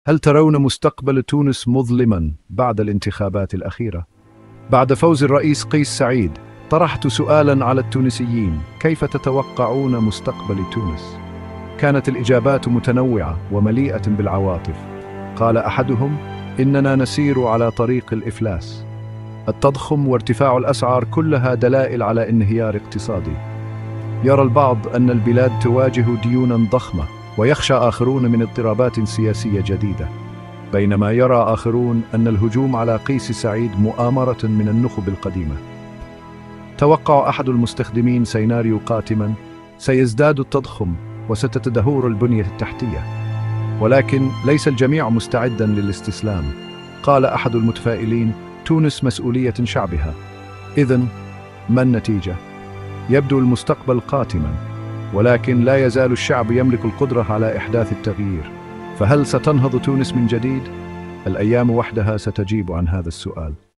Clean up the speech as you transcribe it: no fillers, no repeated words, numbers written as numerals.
هل ترون مستقبل تونس مظلما بعد الانتخابات الأخيرة؟ بعد فوز الرئيس قيس سعيد، طرحت سؤالا على التونسيين: كيف تتوقعون مستقبل تونس؟ كانت الإجابات متنوعة ومليئة بالعواطف. قال أحدهم: إننا نسير على طريق الإفلاس. التضخم وارتفاع الأسعار كلها دلائل على انهيار اقتصادي. يرى البعض أن البلاد تواجه ديونا ضخمة، ويخشى آخرون من اضطرابات سياسية جديدة، بينما يرى آخرون أن الهجوم على قيس سعيد مؤامرة من النخب القديمة. توقع أحد المستخدمين سيناريو قاتما: سيزداد التضخم وستتدهور البنية التحتية، ولكن ليس الجميع مستعدا للاستسلام. قال أحد المتفائلين: تونس مسؤولية شعبها. إذن ما النتيجة؟ يبدو المستقبل قاتما، ولكن لا يزال الشعب يملك القدرة على إحداث التغيير. فهل ستنهض تونس من جديد؟ الأيام وحدها ستجيب عن هذا السؤال.